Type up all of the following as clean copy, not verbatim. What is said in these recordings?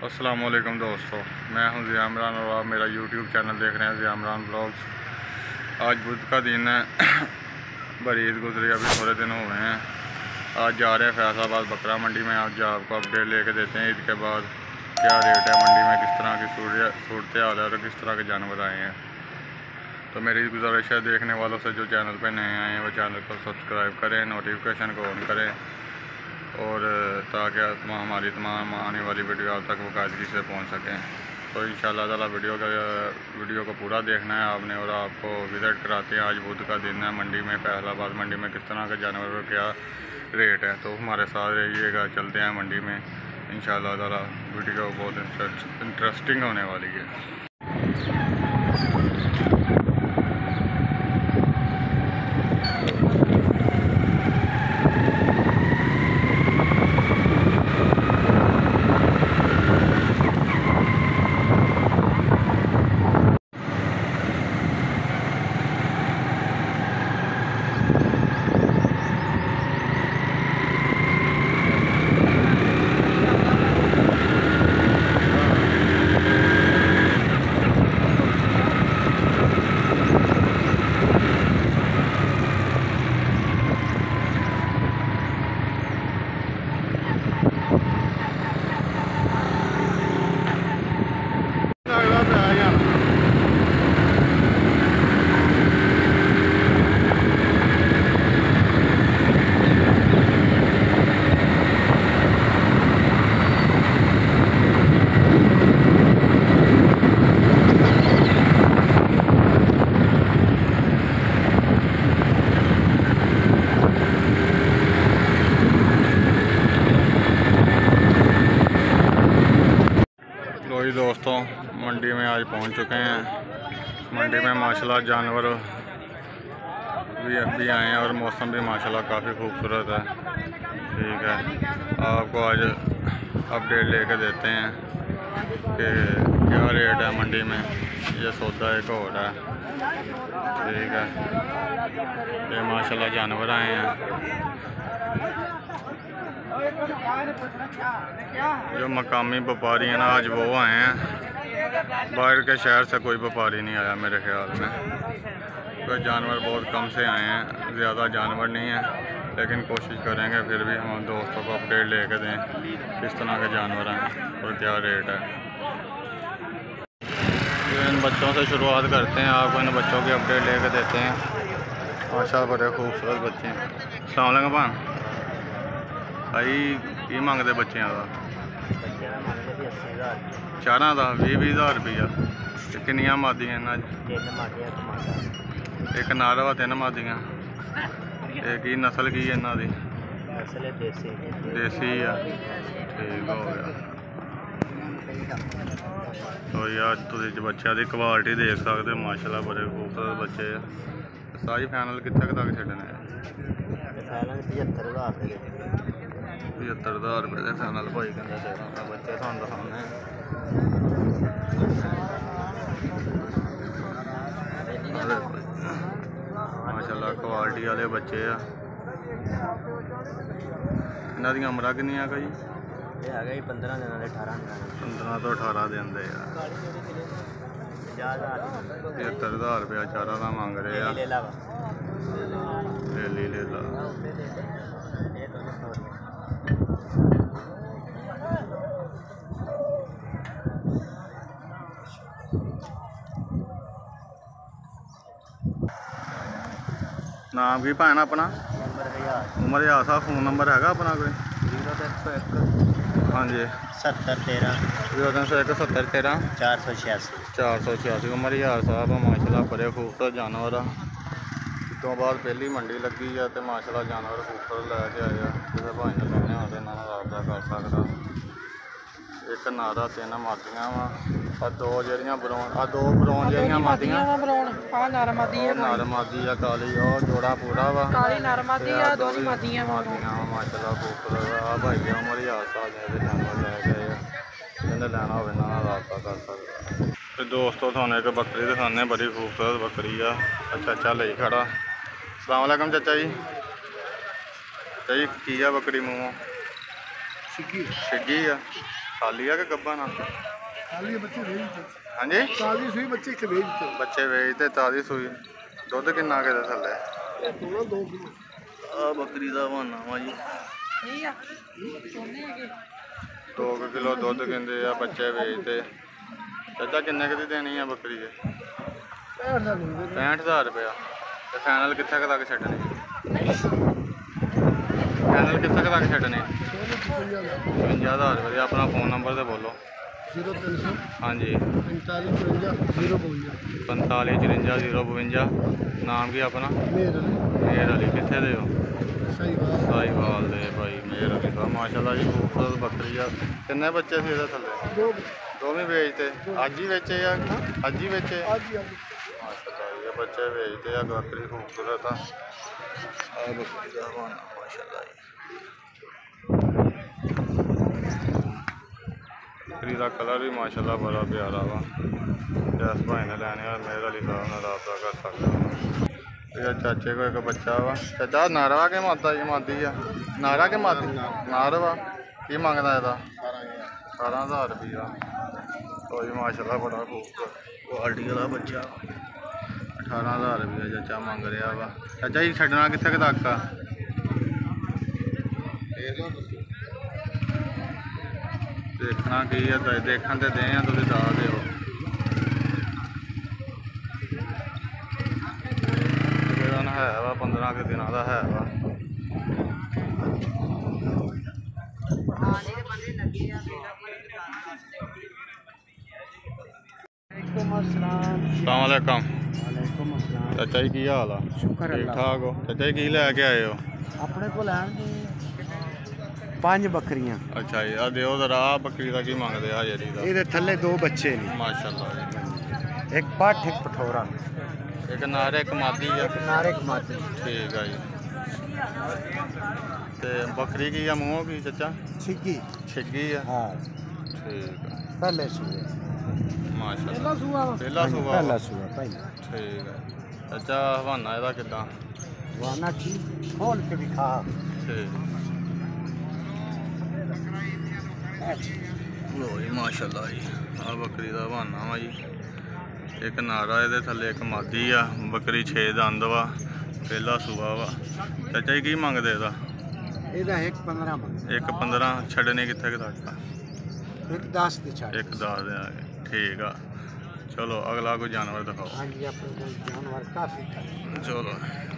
अस्सलाम वालेकुम दोस्तों, मैं हूं ज़िया इमरान और आप मेरा यूट्यूब चैनल देख रहे हैं ज़िया इमरान ब्लॉग्स। आज बुध का दिन है। बड़ी ईद गुजरी, अभी थोड़े दिन हुए हैं। आज जा रहे हैं फैसलाबाद बकरा मंडी में। आज आपको अपडेट लेके देते हैं ईद के बाद क्या रेट है मंडी में, किस तरह की सूरत हाल है और किस तरह के जानवर आए हैं। तो मेरी गुजारिश है देखने वालों से जो चैनल पर नए आए हैं वो चैनल को सब्सक्राइब करें, नोटिफिकेशन को ऑन करें और ताकि हमारी तमाम आने वाली वीडियो आप तक बाकायदगी से पहुंच सकें। तो इंशाल्लाह ताला वीडियो को पूरा देखना है आपने और आपको विज़िट कराते हैं। आज बुध का दिन है, मंडी में फैसलाबाद मंडी में किस तरह के जानवर क्या रेट है। तो हमारे साथ रहिएगा, चलते हैं मंडी में। इंशाल्लाह ताला वीडियो बहुत इंटरेस्टिंग होने वाली है। दोस्तों मंडी में आज पहुंच चुके हैं। मंडी में माशाल्लाह जानवर भी आए हैं और मौसम भी माशाल्लाह काफ़ी खूबसूरत है। ठीक है, आपको आज अपडेट लेके देते हैं कि क्या रेट है मंडी में। ये सौदा एक और है। ठीक है, ये माशाल्लाह जानवर आए हैं। जो मकामी व्यापारी हैं ना, आज वो आए हैं। बाहर के शहर से कोई व्यापारी नहीं आया मेरे ख्याल में। तो जानवर बहुत कम से आए हैं, ज़्यादा जानवर नहीं है, लेकिन कोशिश करेंगे फिर भी हम दोस्तों को अपडेट लेके दें किस तरह के जानवर हैं और क्या रेट है। तो इन बच्चों से शुरुआत करते हैं, आपको इन बच्चों की अपडेट लेके देते हैं। माशा बड़े खूबसूरत बच्चे हैं। अस्सलाम वालेकुम भान भाई, की मंगते बच्चों का? 4 का 20,000 रुपया। किनिया मादियाँ एक नार वा 3 मादियाँ। की नस्ल की है इन्हों की? देसी है। ठीक हो गया। तो यार तुम बच्चों की क्वालिटी देख सकते हो, माशाल्लाह बड़े खूबसूरत बच्चे है। सारी फाइनल कितने तक छड़ने? 75,000 रुपये के फाइनल भाई कहते बच्चे थानू दिखाने। माशाल्लाह क्वालिटी वाले बच्चे आ। इन्हों दी उम्र किनिया का जी? 15 तो 18 दिन दे यार। 75,000 रुपया चारा का मंग रहे हैं। ले ला नाम की भैन अपना? उमर यार साहब। फोन नंबर है अपना कोई? 0301 हाँ जी 7013 0301 7013 486। उमर यार साहब माशाल्लाह बड़े खूबसूरत जानवर आ। तो बाद पहली मंडी लगी है तो माशाल्लाह जानवर खूबसूरत लैके आए हैं। किसी भाई ने लेने हो तो इन्होंने रब्ता कर सकता। एक नारा 3 मादियाँ वा, दो जड़ियाँ दो ब्राउन जड़ियाँ मादियाँ। नर मादी है काली, और जोड़ा पूरा वा मादियाँ माशाल्लाह खूबसूरत आ। भाई उमर यार साहब ने जानवर लैके आए, जिन्हें लेना हो रब्ता कर सकता। तो दोस्तों थाने एक बकरी दिखाने, बड़ी खूबसूरत बकरी आ। चाचा ले खड़ा। अस्सलाम वालेकुम चाचा जी। चाचा जी की है बकरी मूँहों? शिग्गी है। खाली है कि गब्बा ना खाली बच्चे भेज हाँ जी ताजी सुई बच्चे के भेज बच्चे वेचते ताजी सूई दुध किन्ना के थले थोड़ा 2 किलो आ बकरी का बहाना वा जी 2 किलो दुध कहते आ बच्चे वेचते चाचा किन्ने की देनी है बकरी के 65,000 रुपया ते फाइनल कित्थे तक छड्डनी फाइनल कित्थे तक छड्डनी 55,000 रुपया अपना फोन नंबर तो बोलो 0300 हाँ जी 45 54 45 54 052 नाम की अपना मेहर अली कित्थे दे हो साहिवाल दे भाई मेहर अली साहब माशाल्लाह जी खूबसूरत बकरी आ किन्ने बच्चे थे इहदे थल्ले दो भी बेचते अज ही बेचे या अज ही बेचे माशाल्लाह ये बच्चे बेचते आ बकरी खूबसूरत आ बकरी दा बहाना माशाल्लाह जी बकरी का कलर भी माशाल्लाह बड़ा प्यारा वा जिस भाई ने लैने मेहर अली साहब ने रब्ता कर सकते चाचे को एक बच्चा वा चाचा नारा के माता जी मादी है नारा के मादी नार वा की मंगता है 18,000 रुपया तो जी माशाल्लाह बड़ा खूबसूरत क्वालिटी वाला बच्चा 18,000 रुपया चाचा मंग रहा वा चाचा जी छड्डना कित्थे तक आ देखना की है देखन तो दे तुम दस दो है वा 15 के दिन का है वा अस्सलामुअलैकुम चाचा जी की हाल आ शुक्र ठीक ठाक हो चाचा जी की लैके आए हो अपने को लैन 5 बकरियां अच्छा जी आ दिओ जरा बकरी का की मंगदे आ जरी दा ਇਹਦੇ ਥੱਲੇ 2 ਬੱਚੇ ਨੇ माशाल्लाह जी ਇੱਕ ਪਾਠ ਇੱਕ ਪਠੋਰਾ एक नार एक मादी है ਇੱਕ ਨਾਰੇ ਕਮਾਤੀ ठीक है जी ते बकरी की या मूंह की चाचा ਛਿੱਗੀ छिग्गी है ਹਾਂ ठीक है ਪਹਿਲੇ ਸੂਆ माशाल्लाह ਸੂਆ पहला सुबह ਪਹਿਲਾ ਸੂਆ ਪਹਿਲਾ ठीक है चाचा हवाना ਇਹਦਾ ਕਿੱਦਾਂ ਵਾਨਾ ਠੀਕ ਖੋਲ ਕੇ ਦਿਖਾ ठीक लो जी माशाल्लाह जी आ बकरी का बहाना वा जी एक नारा ये थले एक मादी आ बकरी 6 दंद वा पहला सूबा वा चाचा जी की मंगदे ਇਹਦਾ ਇਹਦਾ ਇੱਕ 15 ਮੰਗ एक 15 छड्डने कित्थे तक ਇੱਕ 10 ਤੇ ਛੱਡ एक 10 दे ठीक आ चलो अगला कोई जानवर दिखाओ ਹਾਂਜੀ ਆਪਣੇ ਕੋਲ ਜਾਨਵਰ ਕਾਫੀ ਹੈ चलो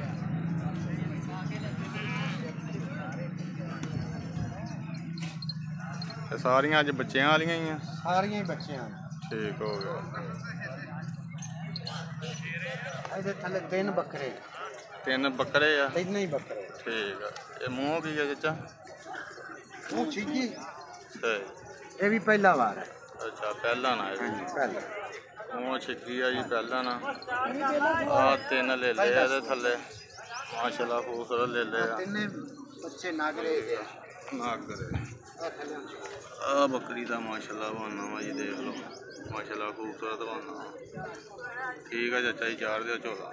सारियां अज बच्चों वालियां ही आ ਸਾਰੀਆਂ ਹੀ ਬੱਚਿਆਂ ਨੇ ठीक हो गया ਇਹਦੇ ਥੱਲੇ 3 ਬੱਕਰੇ 3 बकरे आ ਤਿੰਨ ਹੀ ਬੱਕਰੇ ठीक है ये मूंह की है चाचा ਉਹ ਛਿੱਗੀ सही ਇਹ ਵੀ ਪਹਿਲਾ ਵਾਰ ਹੈ अच्छा पहला ना है ਹਾਂਜੀ ਪਹਿਲਾ मूंह छिकी है जी पहला ना आ 3 ले ले ਇਹਦੇ ਥੱਲੇ माशाल्लाह खूबसूरत ले ले ਤਿੰਨੇ ਬੱਚੇ ਨਾਗਰੇ ਦੇ नागरे आ बकरी का माशाल्लाह बहाना वा जी देख लो माशाल्लाह खूबसूरत बहाना ठीक है चाचा जी चार दियो झोला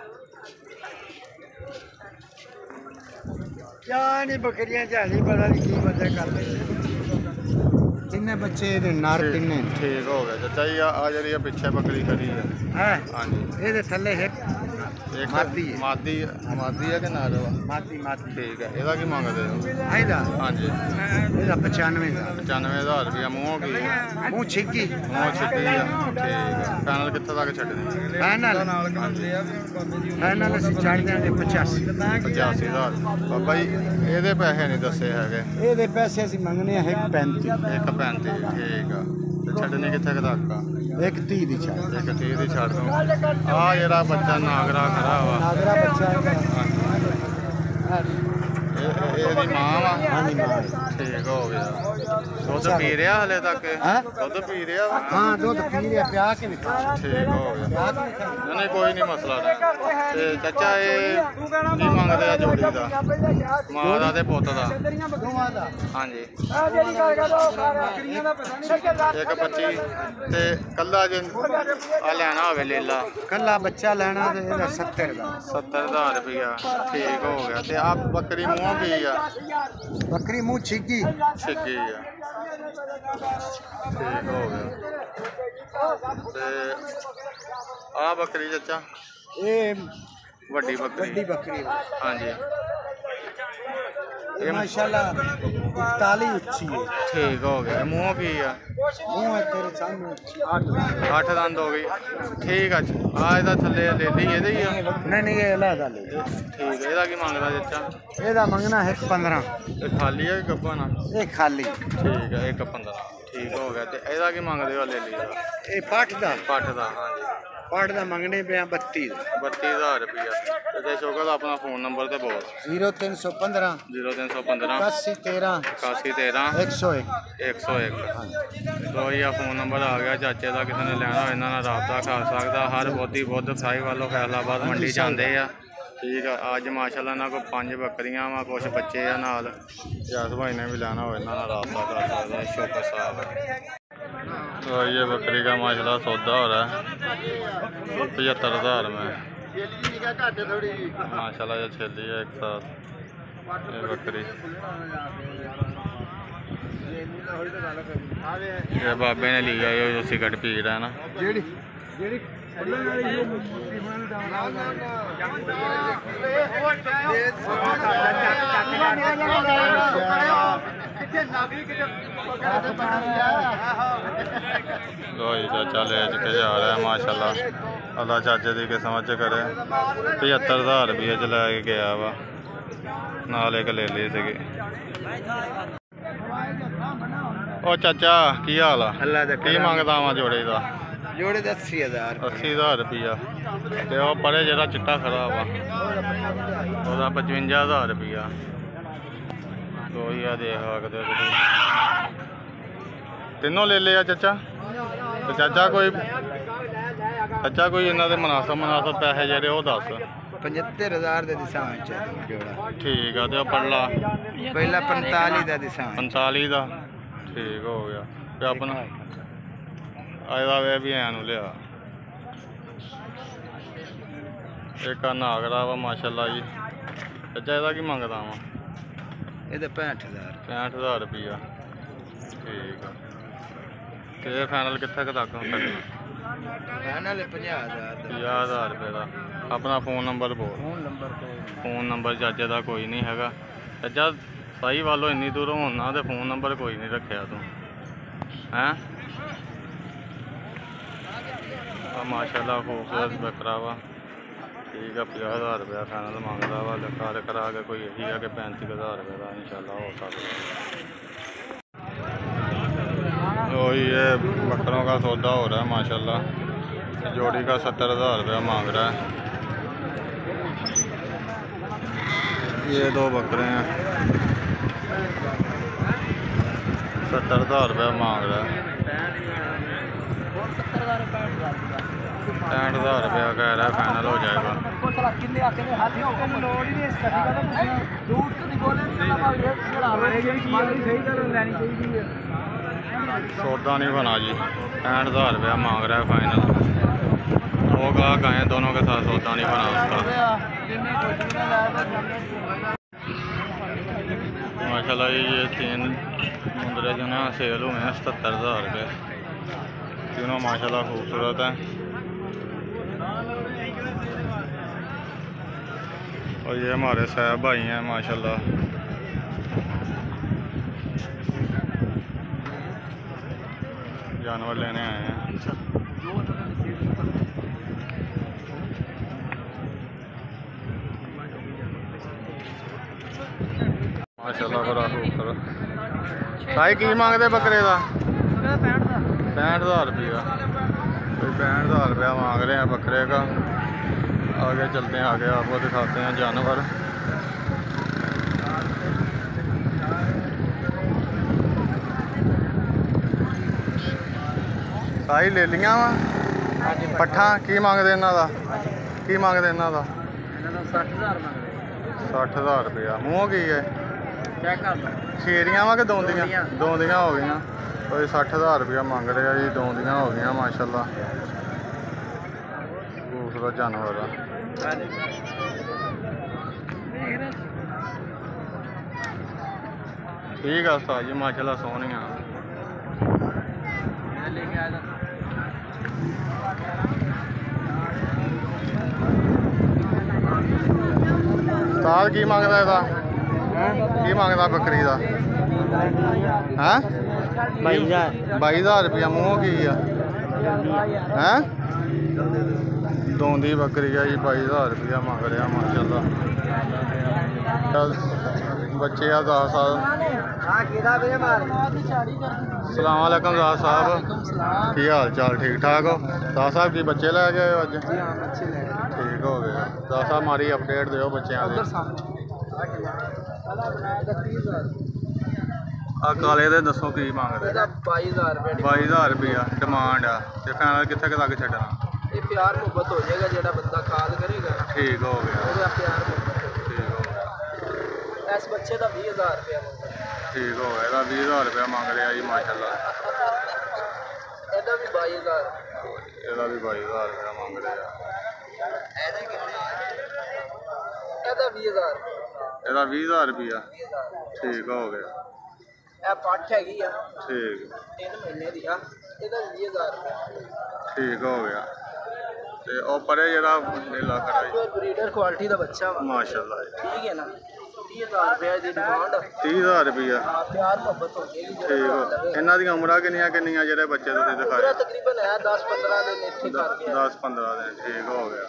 क्या नहीं बकरियां झाली पता नहीं की बंदे कर तिन्ने बच्चे ਇਹਦੇ ਨਰ ਤਿੰਨੇ ठीक हो गया चाचा जी आ जी पिछे बकरी खड़ी है है हाँ जी ਇਹਦੇ ਥੱਲੇ ਇੱਕ एक मादी है। मादी है कि नार वा ਮਾਤੀ ਮਾਤੀ ठीक है ਇਹਦਾ ਕੀ ਮੰਗਦੇ ਹੋ ਇਹਦਾ हाँ जी ਇਹਦਾ 95 ਦਾ 95,000 रुपया मूंह की ਮੂੰਹ ਛਿੱਗੀ मूंह छिकी है ठीक है पैनल कित्थे तक छड्डनी ਫਾਈਨਲ ਫਾਈਨਲ ਅਸੀਂ ਛੱਡ ਦਿਆਂਗੇ 85 85,000 ਬਾਬਾ ਜੀ ਇਹਦੇ ਪੈਸੇ ਨਹੀਂ ਦੱਸੇ ਹੈਗੇ ਇਹਦੇ ਪੈਸੇ ਅਸੀਂ ਮੰਗਨੇ ਆ 135 ਇੱਕ 35 ਠੀਕ ਆ ਤੇ ਛੱਡਣੀ ਕਿੱਥੇ ਕੁ ਤੱਕ ਆ 130 ਦੀ ਛੱਡ ਇੱਕ 30 ਦੀ ਛੱਡ ਦੋ ਆ ਜਿਹੜਾ ਬੱਚਾ ਨਾਗਰਾ ਖੜਾ ਵਾ ਨਾਗਰਾ ਬੱਚਾ ਇਹਦੀ ਮਾਂ ਵਾ ਹਾਂਜੀ ਮਾਂ ਠੀਕ ਹੋ ਗਿਆ ਦੁੱਧ ਪੀ ਰਿਹਾ ਹਲੇ ਤੱਕ ਹੈਂ? ਦੁੱਧ ਪੀ ਰਿਹਾ ਵਾ ਹਾਂ ਦੁੱਧ ਪੀ ਰਿਹਾ ਪਿਆ ਕੇ ਵਿਖਾ ਠੀਕ ਹੋ ਗਿਆ ਪਿਆ ਕੇ ਵਿਖਾ ਨਹੀਂ ਕੋਈ ਨਹੀਂ ਮਸਲਾ ਨਹੀਂ ਤੇ ਚਾਚਾ ਇਹ ਕੀ ਮੰਗਦੇ ਆ ਜੋੜੀ ਦਾ ਮਾਂ ਦਾ ਤੇ ਪੁੱਤ ਦਾ ਦੋਵਾਂ ਦਾ ਹਾਂਜੀ ਇੱਕ 25 ਤੇ ਕੱਲਾ ਜੇ ਆ ਲੈਣਾ ਹੋਵੇ ਲੇਲਾ ਕੱਲਾ ਬੱਚਾ ਲੈਣਾ ਤੇ ਇਹਦਾ 70 ਦਾ 70,000 रुपया ठीक हो गया ते आप बकरी मुँह की आ ਬੱਕਰੀ ਮੂੰਹ ਛਿੱਗੀ छिकी आ ठीक हो गया। ते आ बकरी चाचा ये वड्डी बकरी बड़ी बकरी हाँ जी ये माशाल्लाह 41 उच्ची है। ठीक हो गया। मुँह की है मुंह है तेरे सामने 8 दंद हो गई। ठीक है आ ਇਹਦਾ ਥੱਲੇ ਲੈ ਲਈ ਇਹਦੇ ਹੀ ਆ नहीं ये अलग ले ठीक है। ਇਹਦਾ ਕੀ ਮੰਗਦਾ ਚਾਚਾ ਇਹਦਾ ਮੰਗਣਾ ਹੈ 15 ਇਹ ਖਾਲੀ ਹੈ ਕਿ ਗੱਭਾ ਨਾ ਇਹ ਖਾਲੀ ठीक है 1.15 ठीक हो गया। ਤੇ ਇਹਦਾ ਕੀ ਮੰਗਦੇ ਹੋ ਲੈ ਲਈ ਦਾ ਇਹ ਪਾਠ ਦਾ ਪੱਠ ਦਾ हाँ जी ਪਾਠ ਦਾ ਮੰਗਣੇ ਪਿਆ 32 32,000 रुपया। ਤੇ ਸ਼ੋਕਾ ਦਾ ਆਪਣਾ ਫੋਨ ਨੰਬਰ ਤੇ ਬੋਲ 0315 0315 8113 8113 101 101 तो ये फ़ोन नंबर आ गया। चाचे का किसी ने लेना हो इन्हों नाल राबता कर सकता। हर बोधी बुध साई वालों फैसलाबाद मंडी जाते हैं। ठीक है अज माशाल्लाह इन्होंने को 5 बकरियां वा कुछ बच्चे आ नाल जस भाई ने भी लेना हो इन्हों नाल राबता कर सकता है। शोकर साहब तो ये बकरी का माशाल्लाह सौदा हो रहा है 75,000 में माशाल्लाह। ये छेली है एक साथ ये बकरी ये बाबे ने लिया ये जो सिगरेट पी रहा है ना लो जी चाचा ले के जा रहा है माशाल्लाह। अल्लाह चाचे की किस्मत च करे 75,000 रुपये च लै के गया वा नाल एक ले ली सी। ओ चाचा की हाल आ अल्लाह दा की मंगदा वा जोड़े का जोड़े 80,000 80,000 रुपया ते ओ परे जेड़ा चिट्टा खड़ा वा ओदा 55,000 रुपया। तो ये देख सकते हो तीनों ले लिया चाचा। तो चाचा कोई इन्हों के मुनासब पैसे जेह्ड़े वो दस 75,000 दे दिसा जोड़ा ठीक है। तो पड़ला पहला 45 दा दिसा 45 का ठीक हो गया। तो अपना आया वे भी ऐन लिया एक नागरा वा माशाल्लाह जी। चाचा ਇਹਦਾ की मंगदा वा ਇਹਦਾ 65,000 65,000 रुपया ठीक है। तो ये फाइनल कितने तक करना फाइनल 50,000 50,000 रुपये का। अपना फ़ोन नंबर बोल फ़ोन नंबर चाचे का कोई नहीं है चाचा सही वालों इन्नी दूरों होना तो फ़ोन नंबर कोई नहीं रखा तू हैं माशाल्लाह खूबसूरत बकरा वा ठीक है। 50,000 रुपया फाइनल मंगता वा कर करा के कोई यही है कि 35,000 रुपये का इंशाल्लाह हो सकता है। तो ये बकरों का सौदा हो रहा है माशाल्लाह। जोड़ी का 70,000 रुपया मांग रहा है। ये दो बकरे हैं 70,000 रुपया मांग रहा है। 65,000 रुपया कह रहा है फाइनल हो जाएगा। सौदा नहीं बना जी 65,000 रुपया मांग रहा है फाइनल। वो गाहक आए दोनों के साथ सौदा नहीं बना उसका। माशाल्लाह ये 3 मुंदरे जो ना सेल हुए हैं 77,000 रुपये। तीनों माशाल्लाह खूबसूरत हैं। और ये हमारे साहब भाई हैं माशाल्लाह। जानवर लेने आए हैं। माशाल्लाह बड़ा खूबसूरत। भाई की मांगते बकरे का 65,000 रुपया। कोई 65,000 रुपया मांग रहे हैं बकरे का। आगे चलते हैं आगे आपको दिखाते हैं जानवर। साई ले लिया वा पट्ठा की मांगते इन्हों का की मांगते इन्हों का 60,000 रुपया। मूँह की है खीरियाँ वा कि दोंदियाँ दोंदियाँ हो गई। कोई 60,000 रुपया मांग रहे हैं जी। दोंदियाँ हो गई माशाल्लाह खूबसूरत जानवर है। ठीक है उस्ताद जी माशाल्लाह सोहनियां। लेके आया था। उस्ताद की मंगदा ਇਹਦਾ की मंगदा बकरी ਦਾ है 22,000 रुपया मूँह की है दोंदी बकरी है जी 22,000 रुपया मंग रहा माशाल्लाह। बच्चे आ 10 साल। सलाम वालेकुम ज़ाद साहब की हाल चाल ठीक ठाक हो? ज़ाद साहब की बच्चे लै गए अज? ठीक हो गया। ज़ाद साहब मारी अपडेट दो बच्चों के। काले दे दसो की मंगदे? 22,000 रुपया डिमांड आ ते फाइनल कित्थे तक छड्डना? ये प्यार मुहब्बत हो जाएगा जेड़ा बंदा खाल करेगा। ठीक हो गया। प्यार मुहब्बत ठीक हो गया। इस बच्चे का 20,000 रुपया ठीक हो गया। ਇਹਦਾ 20,000 रुपया मंग रहा जी माशाल्लाह। ਇਹਦਾ भी 22,000 ਇਹਦਾ भी 22,000 रुपया मंग रहा। ਇਹਦਾ 20,000 ਇਹਦਾ 20,000 रुपया ठीक हो गया। ਇਹ ਪੱਠ ਹੈਗੀ ਆ ठीक 3 ਮਹੀਨੇ ਦੀ ਆ। ਇਹਦਾ 20,000 ठीक हो गया। ਤੇ ਉਹ ਪਰੇ ਜਿਹੜਾ ਨੀਲਾ ਖੜਾ ਜੀ ब्रीडर क्वालिटी ਦਾ ਬੱਚਾ ਵਾ माशाल्लाह जी। ठीक है ना 30,000 रुपया ਦੀ ਡਿਮਾਂਡ 30,000 रुपया प्यार मोहब्बत हो जाएगी ठीक हो। ਇਹਨਾਂ ਦੀਆਂ ਉਮਰਾਂ ਕਿੰਨੀਆਂ ਕਿੰਨੀਆਂ ਜਿਹੜੇ ਬੱਚੇ ਤੁਸੀਂ ਦਿਖਾਏ? तकरीबन है 10-15 दिन ਇੱਥੇ ਕਰ ਗਿਆ 10-15 दिन ठीक हो गया।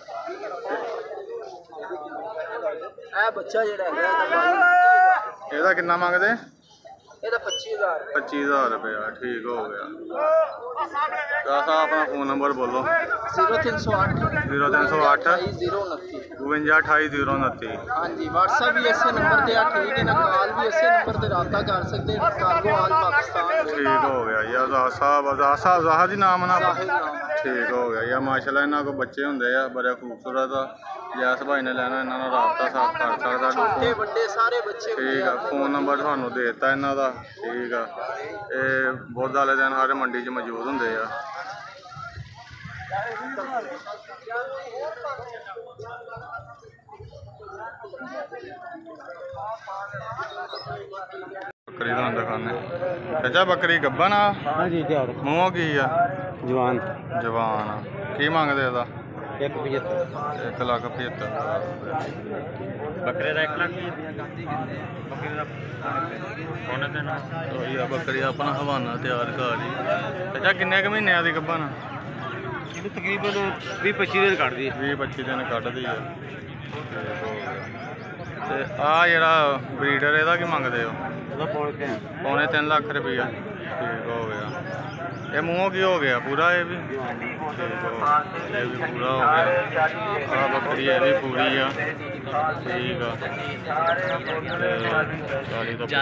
ਇਹ ਬੱਚਾ ਜਿਹੜਾ ਹੈਗਾ ਇਹਦਾ ਕਿੰਨਾ ਮੰਗਦੇ? ਇਹਦਾ 25,000 25,000 रुपया ठीक हो गया। दासा अपना फोन नंबर बोलो। 0308 0308 029 5228 हाँ जी। व्हाट्सएप भी इसे नंबर पे आ ठीक है ना, कॉल भी इसे नंबर पे रब्ता कर सकते हैं। कार्गो आल पाकिस्तान ठीक हो गया यार। ज़ाहिद जी नाम ना साहिल नाम है। ठीक हो गया यार माशाल्लाह। इन्होंने को बच्चे होंगे आ बड़े खूबसूरत आ। जैस भाई ने लेना इन्होंने रब्ता साफ कर सकता। छोटे बड़े सारे बच्चे ठीक है। फोन नंबर थानू देता इन्हों का ठीक है। ये बुध वाले दिन हर मंडी च मौजूद होंगे आ। बकरी तो दिखाने चाचा बकरी गब्बन आ मूँह की आ जवान जवान की मंगदे ਇਹਦਾ 1,75,000 1,75,000 बकरे का 1 लाख बकरी अपना हवाना तैयार कर ली। चाचा किन्ने क महीने दी गब्बन? तकरीबन 20-25 दिन कट दी 20-25 दिन कट दी है। ते आ जेड़ा ब्रीडर ਇਹਦਾ की मंगदे हो? पौने 3 लाख रुपया ठीक हो गया। ये मूँह की हो गया पूरा? ये भी ठीक हो ये भी पूरा हो गया। आ बकरी ये भी पूरी आ ठीक है। 40 तो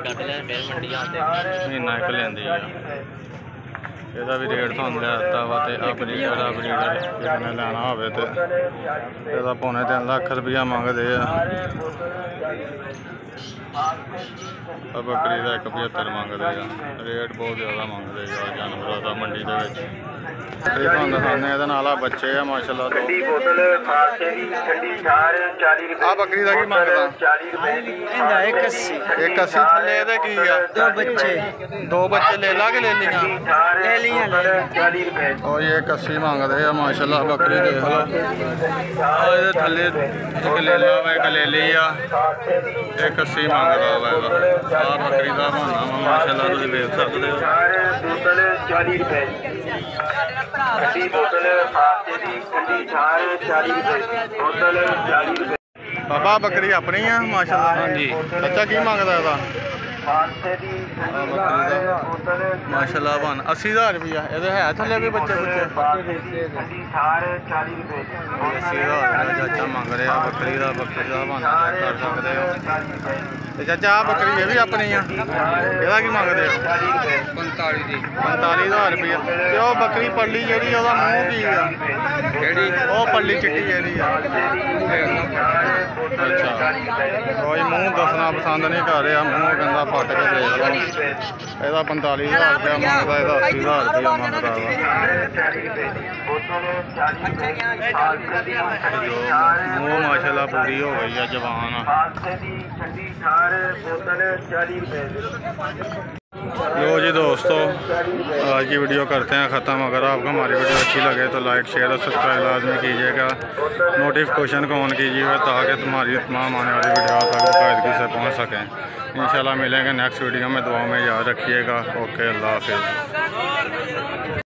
महीना एक लेंदी है। ਇਹਦਾ ਵੀ ਰੇਟ ਤੁਹਾਨੂੰ ਲੈ ਦਿੱਤਾ ਵਾ। ਤੇ ਆ ਬਰੀਡਰ ਕਿਸੇ ਨੇ ਲੈਣਾ ਹੋਵੇ ਤੇ ਇਹਦਾ ਪੌਣੇ 3 ਲੱਖ ਰੁਪਇਆ ਮੰਗਦੇ ਆ। बकरी का 1,75,000 मंगते हैं। रेट बहुत ज़्यादा मंगते हैं जानवरों का मंडी के दिखाने बच्चे है माशाल्लाह। तो आ बकरी का की मंगता? 1,80,000 थले की दो बच्चे ले ला के ले लिया और ये 1,80,000 मंगते हैं माशाल्लाह। बकरी देख लो थले एक ले ला वा एक ले ली आ 1,80,000 मंगता वा। बकरी का बहाना वा माशाल्लाह तुम देख सकते हो। बाबा बकरी अपनी है माशाल्लाह। हाँ जी। चाचा की मंगता है माशाल्लाह बन 80,000 रुपया। ये है थले भी बच्चे 80,000 चाचा मंग रहे बकरी का बहाना कर सकते हो। चाचा आ बकरी ये भी अपनी है ਇਹਦਾ की मंगते हो? 45,000 रुपया। तो वह बकरी पल्ली जी मूँह की है पल्ली चिट्टी जी अच्छा कोई मूँह दसना पसंद नहीं कर रहा। मूँह कहता फट के देख लो। ਇਹਦਾ 45,000 रुपया मंगता ਇਹਦਾ 80,000 रुपया मंगता मूँह माशाल्लाह पूरी हो गई है जवान। लो जी दोस्तों, आज की वीडियो करते हैं ख़त्म। अगर आपको हमारी वीडियो अच्छी लगे तो लाइक शेयर और सब्सक्राइब लाजमी कीजिएगा। नोटिफिकेशन को ऑन कीजिएगा ताकि तुम्हारी तमाम आने वाली वीडियो तक बाकायदगी से पहुँच सकें। इंशाल्लाह मिलेंगे नेक्स्ट वीडियो में। दुआ में याद रखिएगा। ओके, अल्लाह हाफिज़।